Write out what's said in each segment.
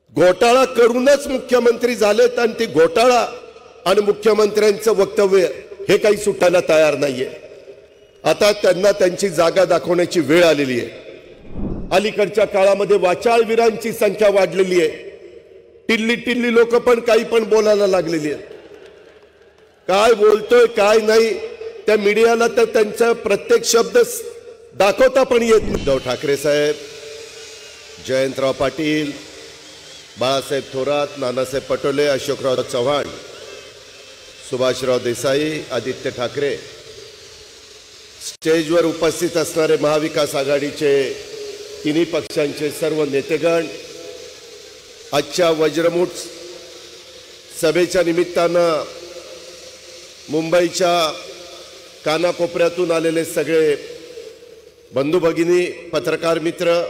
घोटाळा करूनच मुख्यमंत्री झालेत आणि ते घोटाळा आणि मुख्यमंत्र्यांचं वक्तव्य हे काही सुटायला तयार नाहीये। आता त्यांना त्यांची जागा दाखवण्याची वेळ आलेली आहे। अलीकडच्या काळामध्ये वाचाळवीरांची संख्या वाढलेली आहे। टिल्ली टिल्ली लोक पण काही पण बोलायला लागलेली आहेत। काय बोलतोय काय नाही त्या मीडियाला तर त्यांचा प्रत्येक शब्द दाखवता पण येत नाही। उद्धव ठाकरे साहेब, जयंतराव पाटील, बाळासाहेब थोरात, नानासाहेब पटोले, अशोकराव चव्हाण, सुभाषराव देसाई, आदित्य ठाकरे, स्टेजवर उपस्थित असणारे महाविकास आघाडीचे तिन्ही पक्षांचे सर्व नेतेगण, आजच्या वज्रमुठ सभेच्या निमित्तानं मुंबईच्या कानाकोपऱ्यातून आलेले सगळे बंधू भगिनी, पत्रकार मित्र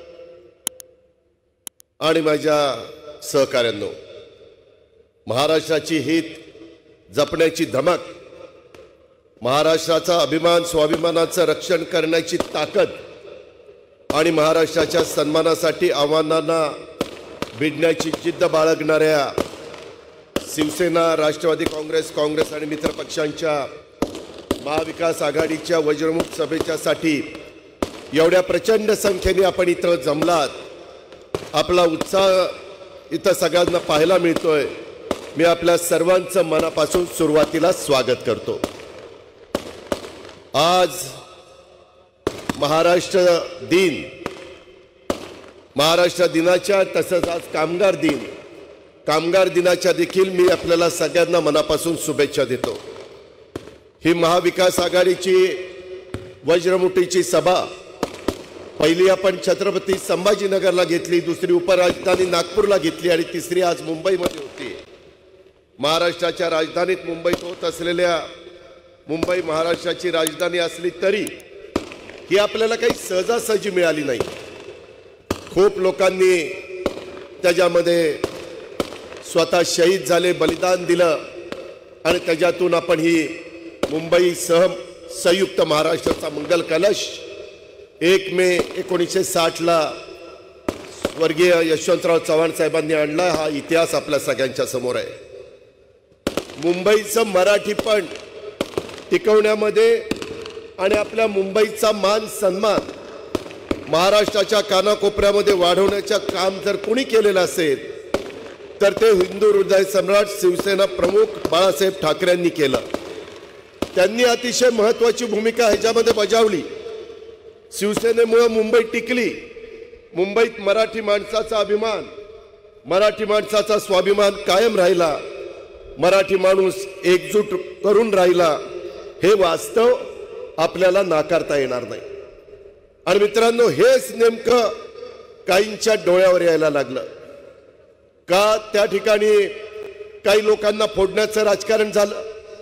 आणि माझ्या सहकाऱ्यांनो, महाराष्ट्राची हित जपण्याची धमक, महाराष्ट्राचा अभिमान स्वाभिमानाचं रक्षण करण्याची ताकद आणि महाराष्ट्राच्या सन्मानासाठी आव्हानांना भिडण्याची जिद्द बाळगणाऱ्या शिवसेना, राष्ट्रवादी काँग्रेस आणि मित्र पक्षांच्या महाविकास आघाडीच्या वज्रमुख सभेच्यासाठी एवढ्या प्रचंड संख्येने आपण इथं जमलात। आपला उत्साह इथं सगळ्यांना पाहायला मिळतोय। मी आपल्या सर्वांचं मनापासून सुरुवातीला स्वागत करतो। आज महाराष्ट्र दिन, महाराष्ट्र दिनाच्या तसंच आज कामगार दिनाच्या देखील मी आपल्याला सगळ्यांना मनापासून शुभेच्छा देतो। ही महाविकास आघाडीची वज्रमुठीची सभा पहिली आपण छत्रपती संभाजीनगरला घेतली, दुसरी उपराजधानी नागपूरला घेतली आणि तिसरी आज मुंबईमध्ये होती। महाराष्ट्राच्या राजधानीत मुंबईत होत असलेल्या मुंबई महाराष्ट्राची राजधानी असली तरी ही आपल्याला काही सहजासहजी मिळाली नाही। खूप लोकांनी त्याच्यामध्ये स्वतः शहीद झाले, बलिदान दिलं आणि त्याच्यातून आपण ही मुंबई संयुक्त महाराष्ट्राचा मंगल कलश 1 मे 1960ला स्वर्गीय यशवंतराव चव्हाण साहेबांनी आणला। हा इतिहास आपल्या सगळ्यांच्या समोर आहे। मुंबईचं मराठीपण टिकवण्यामध्ये आणि आपल्या मुंबईचा मान सन्मान महाराष्ट्राच्या कानाकोपऱ्यामध्ये वाढवण्याचं काम जर कोणी केलेलं असेल तर ते हिंदू हृदय सम्राट शिवसेना प्रमुख बाळासाहेब ठाकरेंनी केलं। त्यांनी अतिशय महत्त्वाची भूमिका ह्याच्यामध्ये बजावली। शिवसेनेमुळे मुंबई टिकली। मुंबईत मराठी माणसाचा अभिमान, मराठी माणसाचा स्वाभिमान कायम राहिला। मराठी माणूस एकजूट करून राहिला। हे वास्तव आपल्याला नाकारता येणार नाही। आणि मित्रांनो, हेच नेमकं काहींच्या डोळ्यावर यायला लागलं का त्या ठिकाणी काही लोकांना फोडण्याचं राजकारण झालं।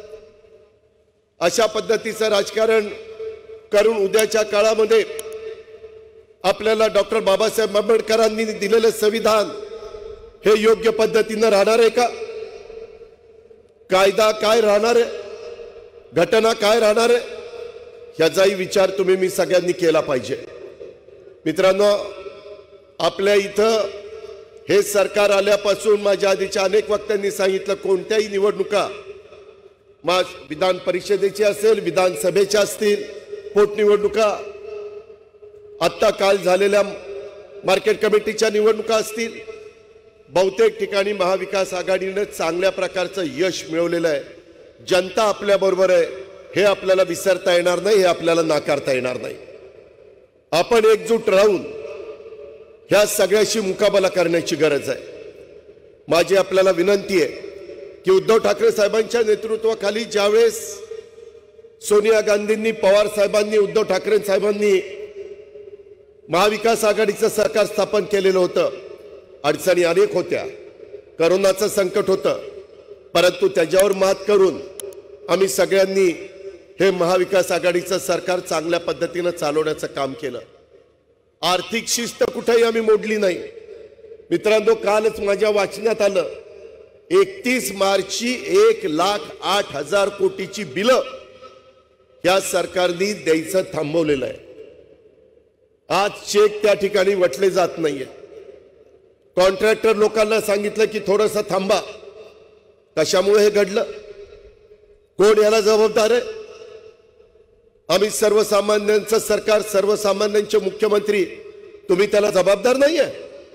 अशा पद्धतीचं राजकारण करून उद्याच्या काळामध्ये आपल्याला डॉक्टर बाबासाहेब आंबेडकरांनी दिलेलं संविधान हे योग्य पद्धतीनं राहणार आहे का? कायदा काय राहणार आहे? घटना काय राहणार आहे? ह्याचाही विचार मी सगळ्यांनी केला पाहिजे। मित्रांनो, आपल्या इथं हे सरकार आल्यापासून माझ्या आधीच्या अनेक वक्त्यांनी सांगितलं, कोणत्याही निवडणुका विधान परिषदेची असेल, विधानसभेच्या असतील, पोटनिवडणुका, आत्ता काल झालेल्या मार्केट कमिटीच्या निवडणुका असतील, बहुतेक ठिकाणी महाविकास आघाडीने चांगल्या प्रकारचं यश मिळवलेलं आहे। जनता आपल्या बरोबर आहे, हे आपल्याला विसरता येणार नाही, हे आपल्याला नाकारता येणार नाही। आपण एकजूट राहून ह्या सगळ्याशी मुकाबला करण्याची गरज आहे। माझी आपल्याला विनंती आहे की उद्धव ठाकरे साहेबांच्या नेतृत्वाखाली ज्यावेळेस सोनिया गांधींनी, पवार साहेबांनी, उद्धव ठाकरे साहेबांनी महाविकास आघाडीचं सरकार स्थापन केलेलं होतं, अडचणी अनेक होत्या, करोनाचं संकट होतं, परंतु त्याच्यावर मात करून आम्ही सगळ्यांनी हे महाविकास आघाडीचं सरकार चांगल्या पद्धतीनं चालवण्याचं काम केलं। आर्थिक शिस्त कुठेही आम्ही मोडली नाही। मित्रांनो, कालच माझ्या वाचण्यात आलं 31 मार्चची 1,08,000 कोटीची बिलं या सरकारने द्यायचं थांबवलेलं आहे। आज चेक त्या ठिकाणी वटले जात नाहीये। कॉन्ट्रॅक्टर लोकांना सांगितलं की थोडंसं थांबा. कशामुळे हे घडलं? कोण याला जबाबदार आहे? आम्ही सर्वसामान्यांचं सरकार, सर्वसामान्यांचे मुख्यमंत्री, तुम्ही त्याला जबाबदार नाहीये?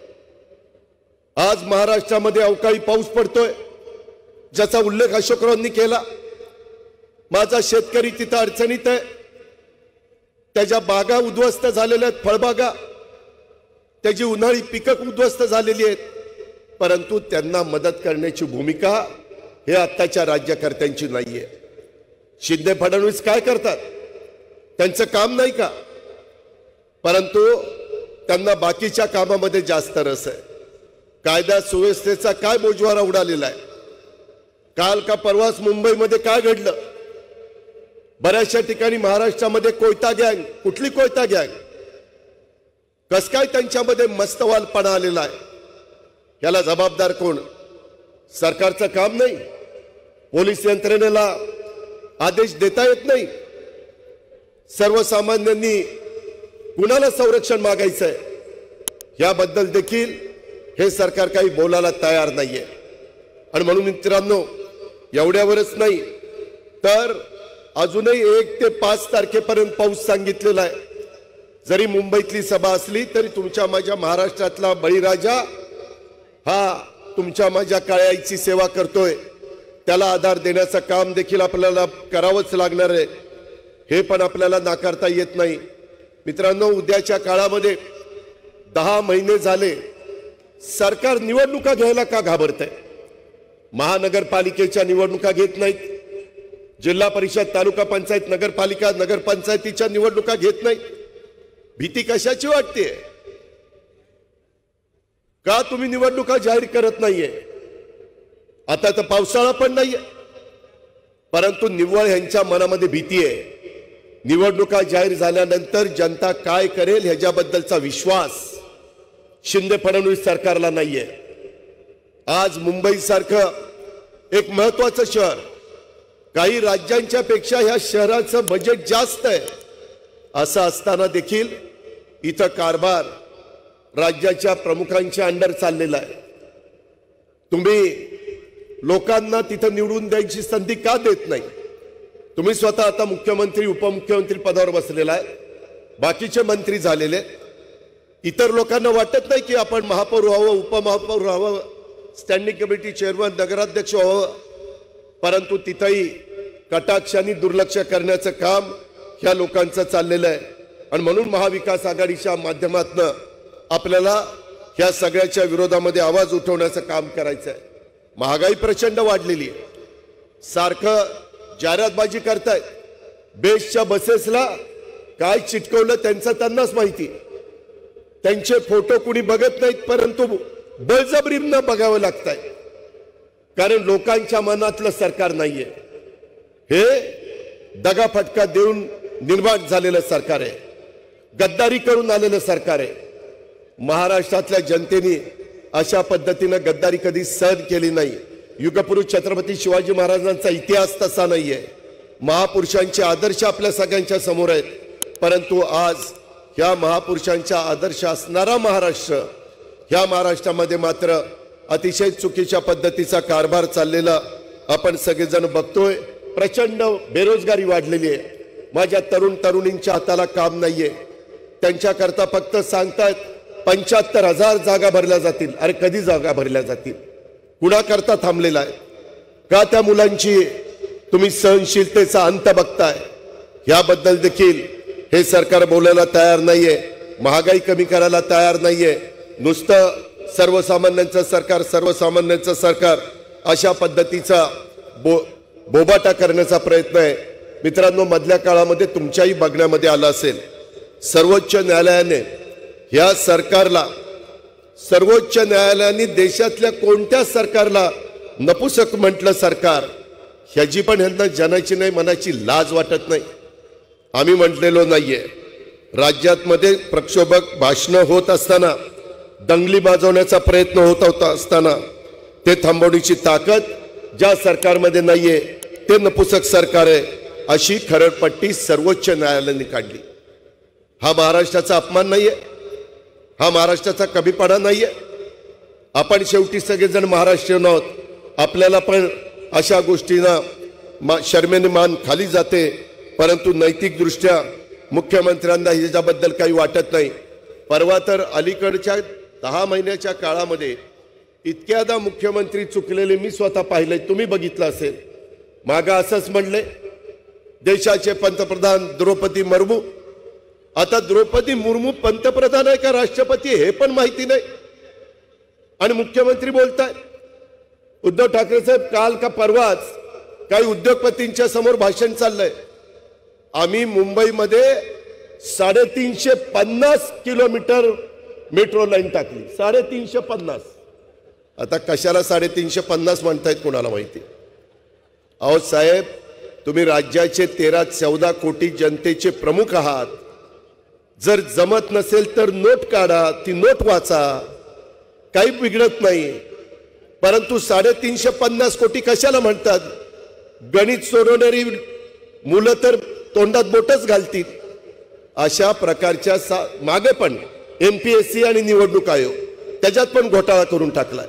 आज महाराष्ट्रामध्ये अवकाळी पाऊस पडतोय ज्याचा उल्लेख अशोकरावांनी केला. माझा शेतकरी तिथं अडचणीत आहे, त्याच्या बागा उद्ध्वस्त झालेल्या आहेत, फळबागा, त्याची उन्हाळी पिकं उद्ध्वस्त झालेली आहेत, परंतु त्यांना मदत करण्याची भूमिका हे आत्ताच्या राज्यकर्त्यांची नाहीये. शिंदे फडणवीस काय करतात? त्यांचं काम नाही का? परंतु त्यांना बाकीच्या कामामध्ये जास्त रस आहे. कायदा सुव्यवस्थेचा काय बोजवारा उडालेला आहे? काल का परवाच मुंबईमध्ये काय घडलं? बऱ्याचशा ठिकाणी महाराष्ट्रामध्ये कोयता गँग, कुठली कोयता गँग? कस काय त्यांच्यामध्ये मस्तवालपणा आलेला आहे? याला जबाबदार कोण? सरकारचं काम नाही? पोलीस यंत्रणेला आदेश देता येत नाही? सर्वसामान्यांनी कुणाला संरक्षण मागायचंय याबद्दल देखील हे सरकार काही बोलायला तयार नाहीये. आणि म्हणून मित्रांनो, एवढ्यावरच नाही तर अजूनही 1 ते 5 तारखेपर्यंत पाऊस सांगितलेला आहे. जरी मुंबईतली सभा असली तरी तुमच्या माझ्या महाराष्ट्रातला बळीराजा हा तुमच्या माझ्या काळ्या आईची सेवा करतोय. त्याला आधार देण्याचं काम देखील आपल्याला करावंच लागणार आहे. हे पण आपल्याला नाकारता येत नाही. मित्रांनो, उद्याच्या काळामध्ये 10 महिने झाले सरकार निवडणुका घ्यायला का घाबरतंय? महानगरपालिकेच्या निवडणुका घेत नाहीत, जिल्हा परिषद, तालुका पंचायत, नगरपालिका, नगरपंचायतीच्या निवडणुका घेत नाहीत. भीती कशाची वाटते? का तुम्ही निवडणुका जाहीर करत नाहीये? आता तर पावसाळा पण नाहीये, परंतु निव्वळ यांच्या मनामध्ये भीती आहे. निवडणुका जाहीर झाल्यानंतर जनता काय करेल ह्याच्याबद्दलचा विश्वास शिंदे फडणवीस सरकारला नाहीये. आज मुंबई सारखं एक महत्वाचं शहर, काही राज्यांच्या पेक्षा ह्या शहराचं बजेट जास्त आहे, असं असताना देखील इथं कारभार राज्याच्या प्रमुखांच्या अंडर चाललेला आहे. तुम्ही लोकांना तिथं निवडून द्यायची संधी का देत नाही? तुम्ही स्वतः आता मुख्यमंत्री, उपमुख्यमंत्री पदावर बसलेला आहे, बाकीचे मंत्री झालेले. इतर लोकांना वाटत नाही की आपण महापौर व्हावं, उपमहापौर व्हावं, स्टँडिंग कमिटी चेअरमन, नगराध्यक्ष व्हावं, परंतु तिथंही कटाक्षाने दुर्लक्ष करण्याचं काम ह्या लोकांचं चाललेलं आहे. आणि म्हणून महाविकास आघाडीच्या माध्यमातून आपल्याला ह्या सगळ्याच्या विरोधामध्ये आवाज उठवण्याचं काम करायचं आहे. महागाई प्रचंड वाढलेली आहे, सारखं जाहिरातबाजी करतायत. बेस्टच्या बसेसला काय चिटकवलं त्यांचं त्यांनाच माहिती. त्यांचे फोटो कुणी बघत नाहीत, परंतु बळजबरीनं बघावं लागतंय, कारण लोकांच्या मनातलं सरकार नाहीये. हे दगाफटका देऊन निर्माण झालेलं सरकार आहे, गद्दारी करून आलेलं सरकार आहे. महाराष्ट्रातल्या जनतेने अशा पद्धतीनं गद्दारी कधी सहन केली नाही. युगपुरुष छत्रपती शिवाजी महाराजांचा इतिहास तसा नाहीये. महापुरुषांचे आदर्श आपल्या सगळ्यांच्या समोर आहेत, परंतु आज ह्या महापुरुषांच्या आदर्श असणारा महाराष्ट्र, ह्या महाराष्ट्रामध्ये मात्र अतिशय चुकीच्या पद्धतीचा कारभार चाललेला आपण सगळेजण बघतोय. प्रचंड बेरोजगारी वाढलेली आहे. माझ्या तरुण तरुणींच्या हाताला काम नाहीये. त्यांच्याकरता फक्त सांगतात 75,000 जागा भरल्या जातील. अरे कधी जागा भरल्या जातील? कुणाकरता थांबलेला आहे? का त्या मुलांची तुम्ही सहनशीलतेचा अंत बघताय? याबद्दल देखील हे सरकार बोलायला तयार नाहीये, महागाई कमी करायला तयार नाहीये. नुसतं सर्वसामान्यांचं सरकार, सर्वसामान्यांचं सरकार अशा पद्धतीचा बोबाटा करण्याचा प्रयत्न आहे. मित्रांनो, मधल्या काळामध्ये तुमच्याही बघण्यामध्ये आलं असेल, सर्वोच्च न्यायालयाने या सरकारला, सर्वोच्च न्यायालयाने देशातल्या कोणत्या सरकारला नपुसक म्हटलं सरकार, ह्याची पण ह्यांना जनाची नाही मनाची लाज वाटत नाही. आम्ही म्हटलेलो नाहीये. राज्यात मध्ये प्रक्षोभक भाषणं होत असताना, दंगली माजवण्याचा प्रयत्न होत असताना ते थांबवण्याची ताकद ज्या सरकारमध्ये नाहीये ते नपुसक सरकार आहे, अशी खरडपट्टी सर्वोच्च न्यायालयाने काढली. हा महाराष्ट्राचा अपमान नाहीये? हा महाराष्ट्राचा कमीपणा नाहीये? आपण शेवटी सगळेजण महाराष्ट्रीयन आहोत. आपल्याला पण अशा गोष्टींना शर्मेने मान खाली जाते, परंतु नैतिक दृष्ट्या मुख्यमंत्र्यांना ह्याच्याबद्दल काही वाटत नाही. परवा तर अलीकडच्या 10 महिन्याच्या काळामध्ये इतक्यादा मुख्यमंत्री चुकलेले मी स्वतः पाहिले, तुम्ही बघितलं असेल. मागा असंच म्हणले देशाचे पंतप्रधान द्रौपदी मुर्मू, आता द्रौपदी मुर्मू पंतप्रधान आहे का राष्ट्रपती हे पण माहिती नाही आणि मुख्यमंत्री बोलताय. उद्धव ठाकरे साहेब काल का परवाच काही उद्योगपतींच्या समोर भाषण चाललंय. आम्ही मुंबईमध्ये 350 किलोमीटर मेट्रो लाईन टाकली. 350. आता कशाला 350 म्हणतायत कोणाला माहिती. अहो साहेब, तुम्ही राज्याचे 13-14 कोटी जनतेचे प्रमुख आहात. जर जमत नसेल तर नोट काढा, ती नोट वाचा, काही बिघडत नाही. परंतु 350 कोटी कशाला म्हणतात. गणित सोडवणारी मुलं तर तोंडात बोटच घालतील. अशा प्रकारच्या मागे पण MPSC आणि निवडणूक आयोग त्याच्यात पण घोटाळा करून टाकलाय.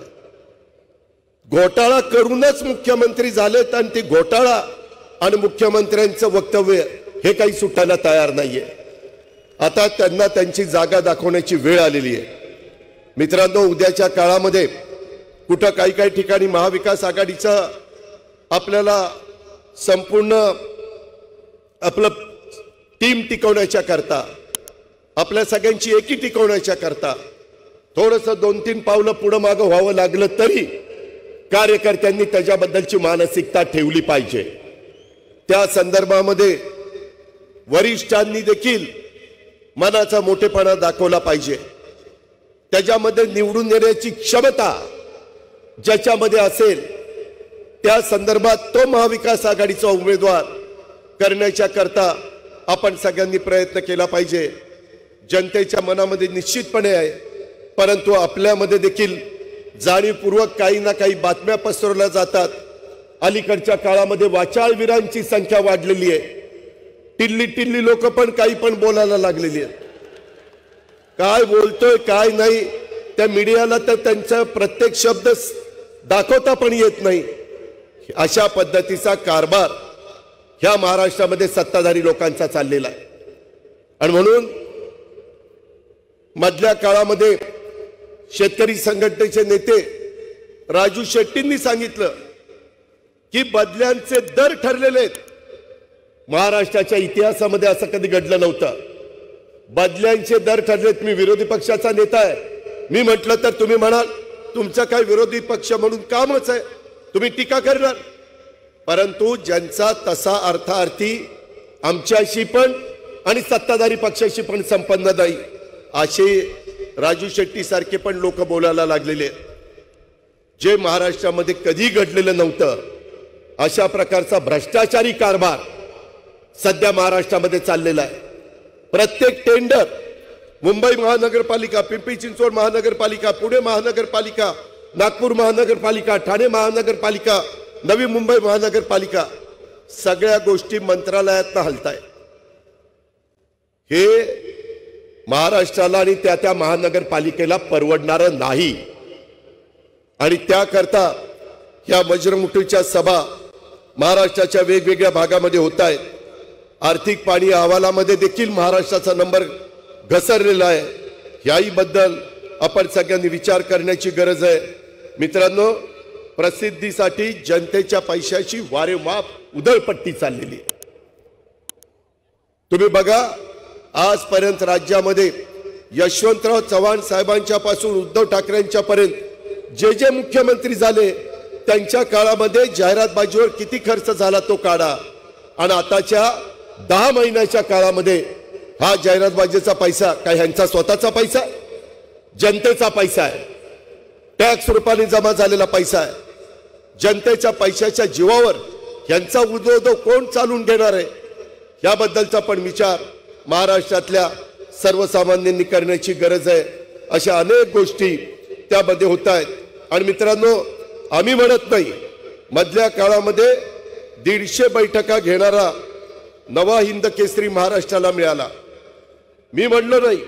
घोटाळा करूनच मुख्यमंत्री झालेत आणि ते घोटाळा आणि मुख्यमंत्र्यांचं वक्तव्य हे काही सुटायला तयार नाहीये. आता त्यांना त्यांची जागा दाखवण्याची वेळ आलेली आहे. मित्रांनो, उद्याच्या काळामध्ये कुठं काही ठिकाणी महाविकास आघाडीचा आपल्याला संपूर्ण आपलं टीम टिकवण्याच्या करता, आपल्या सगळ्यांची एकी टिकवण्याच्या करता थोडंसं 2-3 पावलं पुढं मागं व्हावं लागलं तरी कार्यकर्त्यांनी त्याच्याबद्दलची मानसिकता ठेवली पाहिजे. त्या संदर्भामध्ये वरिष्ठांनी देखील मनाचा मोठेपणा दाखवला पाहिजे. त्याच्यामध्ये निवडून येण्याची क्षमता ज्याच्यामध्ये असेल त्या संदर्भात तो महाविकास आघाडीचा उमेदवार करण्याच्या करता आपण सगळ्यांनी प्रयत्न केला पाहिजे. जनतेच्या मनामध्ये निश्चितपणे आहे, परंतु आपल्यामध्ये देखील जाणीवपूर्वक काही ना काही बातम्या पसरवल्या जातात. अलीकडच्या काळामध्ये वाचाळवीरांची संख्या वाढलेली आहे. टिल्ली लोक पण काही पण बोलायला लागलेली आहेत. काय बोलतोय काय नाही त्या मीडियाला तर त्यांचा प्रत्येक शब्द दाखवता पण येत नाही. अशा पद्धतीचा कारभार ह्या महाराष्ट्रामध्ये सत्ताधारी लोकांचा चाललेला आहे. आणि म्हणून मधल्या काळामध्ये शेतकरी संघटनेचे नेते राजू शेट्टींनी सांगितलं की बदल्यांचे दर ठरलेले आहेत. महाराष्ट्राच्या इतिहासामध्ये असं कधी घडलं नव्हतं. बदल्यांचे दर ठरलेत. मी विरोधी पक्षाचा नेता आहे. मी म्हटलं तर तुम्ही म्हणाल तुमचा काय विरोधी पक्ष म्हणून कामच आहे, तुम्ही टीका करणार. परंतु ज्यांचा तसा अर्थार्थी आमच्याशी पण आणि सत्ताधारी पक्षाशी पण संबंध नाही असे राजू शेट्टी सारखे पण लोक बोलायला लागलेले आहेत. जे महाराष्ट्रामध्ये कधी घडलेलं नव्हतं अशा प्रकारचा भ्रष्टाचारी कारभार सध्या महाराष्ट्रामध्ये चाललेला आहे. प्रत्येक टेंडर मुंबई महानगरपालिका, पिंपरी चिंचवड महानगरपालिका, पुणे महानगरपालिका, नागपूर महानगरपालिका, ठाणे महानगरपालिका, नवी मुंबई महानगरपालिका, सगळ्या गोष्टी मंत्रालयातनं हलताय. हे महाराष्ट्राला आणि त्या महानगरपालिकेला परवडणारं नाही. आणि त्याकरता ह्या वज्रमुठीच्या सभा महाराष्ट्राच्या वेगवेगळ्या भागामध्ये होत आहेत. आर्थिक पाणी अहवालामध्ये देखील महाराष्ट्राचा नंबर घसरलेला आहे. याही बद्दल आपण सगळ्यांनी विचार करण्याची गरज आहे. मित्रांनो, प्रसिद्धीसाठी जनतेच्या पैशाची वारेमाप उधळपट्टी चाललेली आहे. तुम्ही बघा, आजपर्यंत राज्यामध्ये यशवंतराव चव्हाण साहेबांच्या पासून उद्धव ठाकरेंच्या पर्यंत जे मुख्यमंत्री झाले त्यांच्या काळामध्ये जाहिरातबाजीवर किती खर्च झाला तो काढा. आणि आताच्या 10 महिन्याच्या काळामध्ये हा जाहिरातबाजीचा पैसा काय ह्यांचा स्वतःचा पैसा, जनतेचा पैसा आहे. टॅक्स रूपाने जमा झालेला पैसा आहे. जनतेच्या पैशाच्या जीवावर ह्यांचा उद्योग कोण चालून घेणार आहे याबद्दलचा पण विचार महाराष्ट्रातल्या सर्वसामान्यांनी करण्याची गरज आहे. अशा अनेक गोष्टी त्यामध्ये होत आहेत. आणि मित्रांनो, आम्ही म्हणत नाही मधल्या काळामध्ये 150 बैठका घेणारा नवा हिंद केसरी महाराष्ट्राला मिळाला. मी म्हणलो नाही.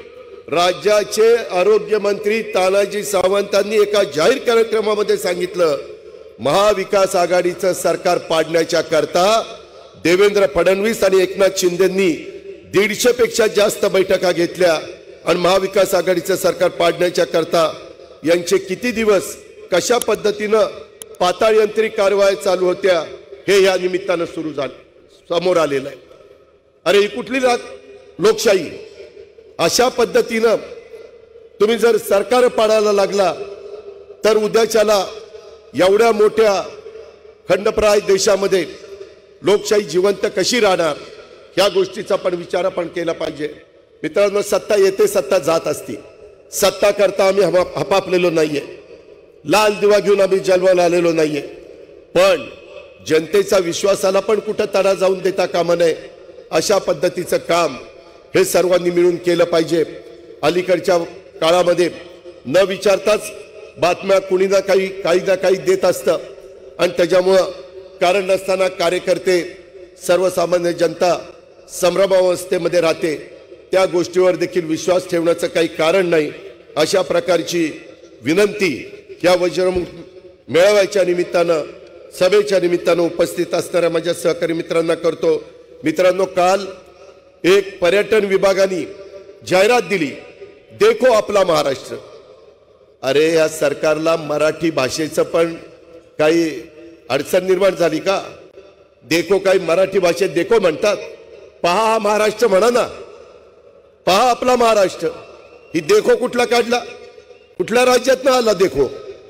राज्याचे आरोग्यमंत्री तानाजी सावंतांनी एका जाहीर कार्यक्रमामध्ये सांगितलं, महाविकास आघाडीचं सरकार पाडण्याच्या करता देवेंद्र फडणवीस आणि एकनाथ शिंदेंनी 150 पेक्षा जास्त बैठका घेतल्या आणि महाविकास आघाडीचं सरकार पाडण्याच्या करता यांचे किती दिवस कशा पद्धतीनं पाताळयंत्री कारवाई चालू होत्या हे या निमित्तानं सुरू झालं, समोर आलेलं आहे. अरे ही कुठली लोकशाही? अशा पद्धतीनं तुम्ही जर सरकार पाडायला लागला तर उद्याच्याला एवढ्या मोठ्या खंडप्राय देशामध्ये लोकशाही जिवंत कशी राहणार, ह्या गोष्टीचा पण विचार आपण केला पाहिजे. मित्रांनो, सत्ता येते, सत्ता जात असते. सत्ता करता आम्ही हपापलेलो नाहीये, लाल दिवा घेऊन आम्ही जन्माला आलेलो नाहीये, पण जनतेचा विश्वासाला पण कुठं तडा जाऊन देता कामा नये. अशा पद्धतीचं काम हे सर्वांनी मिळून केलं पाहिजे. अलीकडच्या काळामध्ये न विचारताच बातम्या कुणी ना काही देत असतं आणि त्याच्यामुळं कारण नसताना कार्यकर्ते, सर्वसामान्य जनता संभ्रमावस्थेमध्ये राहते. त्या गोष्टीवर देखील विश्वास ठेवण्याचं काही कारण नाही. अशा प्रकारची विनंती या वज्रमुख मेळाव्याच्या निमित्तानं, सभेच्या निमित्तानं उपस्थित असणाऱ्या माझ्या सहकारी मित्रांना करतो. मित्रांनो, काल एक पर्यटन विभागाने जाहिरात दिली, देखो आपला महाराष्ट्र. अरे या सरकारला मराठी भाषेचं पण काही अडचण निर्माण झाली का? देखो काही मराठी भाषेत देखो म्हणतात, पहा महाराष्ट्र म्हणा ना, पहा आपला महाराष्ट्र. ही देखो कुठला काढला, कुठल्या राज्यात ना आला देखो?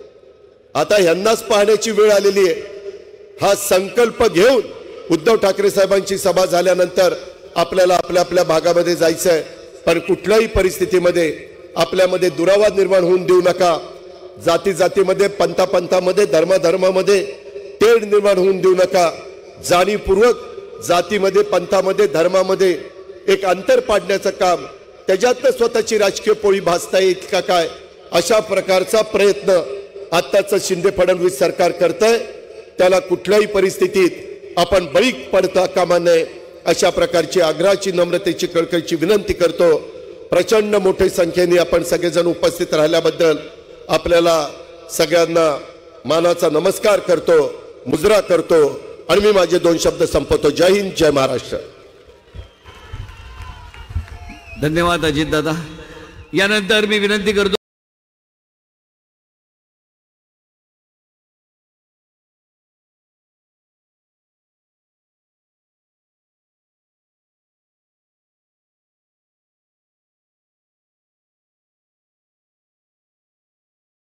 आता यांनाच पाहण्याची वेळ आलेली आहे. हा संकल्प घेऊन उद्धव ठाकरे साहेबांची सभा झाल्यानंतर आपल्याला आपल्या आपल्या भागामध्ये जायचंय, पण कुठल्याही परिस्थितीमध्ये आपल्यामध्ये दुरावाद निर्माण होऊन देऊ नका. जाती जातीमध्ये, पंथामध्ये, धर्मामध्ये तेढ निर्माण होऊन देऊ नका. जाणीवपूर्वक जातीमध्ये, पंथामध्ये, धर्मामध्ये एक अंतर पाडण्याचं काम, त्याच्यातनं स्वतःची राजकीय पोळी भासता येईल का काय, अशा प्रकारचा प्रयत्न आत्ताचं शिंदे फडणवीस सरकार करतंय. त्याला कुठल्याही परिस्थितीत आपण बळी पडता कामा नये, अशा प्रकारची आग्रहाची, नम्रतेची, कळकळीची विनंती करतो. प्रचंड मोठ्या संख्येने आपण सगळेजण उपस्थित राहिल्याबद्दल आपल्याला सगळ्यांना मानाचा नमस्कार करतो, मुजरा करतो आणि मी माझे 2 शब्द संपवतो. जय हिंद, जय महाराष्ट्र. धन्यवाद अजित दादा. यानंतर मी विनंती करतो